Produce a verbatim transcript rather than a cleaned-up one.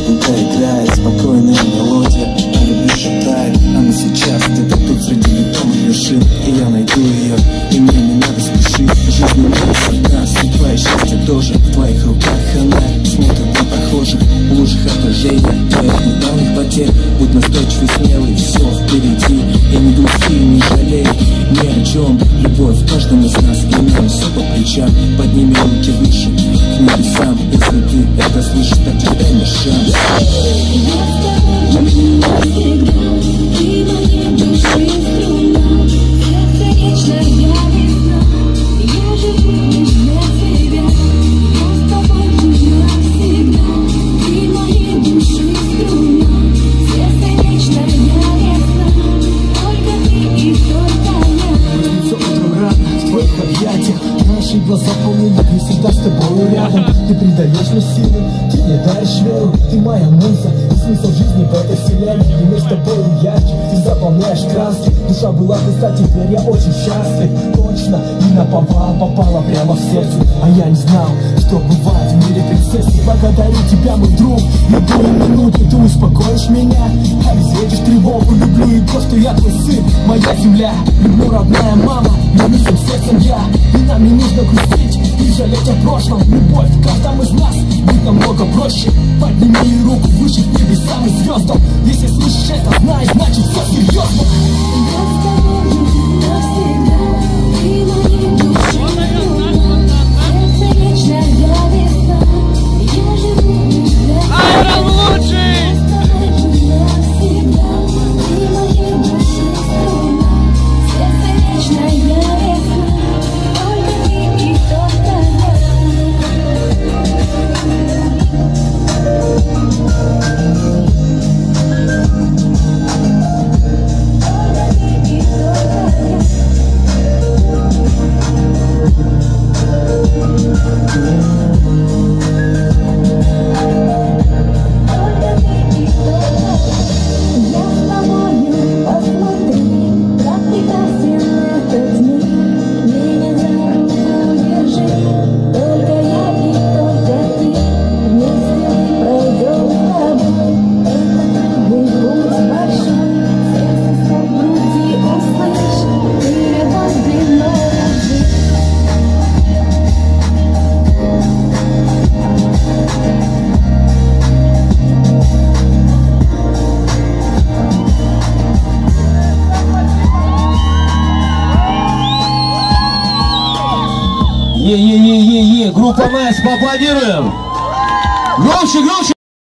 тихонько играет спокойная мелодия. А любви шептает, она сейчас где-то тут среди бетонных вершин. И я найду ее, и мне не надо спешить. Жизнь не всегда светлая, счастье тоже в твоих руках. Она смотрит на прохожих, в лужах отражения твоих недавних потерь. Будь настойчив и смелый, все впереди. И не грусти, не жалей ни о чем. Любовь в каждом из нас, и нам все по плечам. Подними руки выше, к небесам. Если ты это слышишь, так дай мне шанс. Наши глаза полны любви, всегда с тобой рядом. Ты придаешь мне силы, ты мне даришь веру. Ты моя муза и смысл жизни в этой вселенной. И мы с тобой ярче, ты заполняешь краски. Душа была пуста, теперь я очень счастлив. Точно, не наповал, попала прямо в сердце. А я не знал, что бывает в мире принцессы. Благодарю тебя, мой друг, любую минуту ты успокоишь меня. Обезвредишь тревогу, люблю и то, что я твой сын, моя земля. Люблю, родная мама, люблю всем сердцем я. И нам не нужно грустить и жалеть о прошлом. Любовь в каждом из нас будет намного проще. Подними руку выше к небесам и звездам. Если слышишь это, знай, значит все серьезно. Я с тобою навсегда, ты моей души струна. Сердце вечная весна, я живу лишь для тебя. Я с тобою навсегда, ты моей души струна. Сердце вечная весна, только ты и только я. Е-е-е-е-е, группа Найс, поаплодируем! Громче, громче!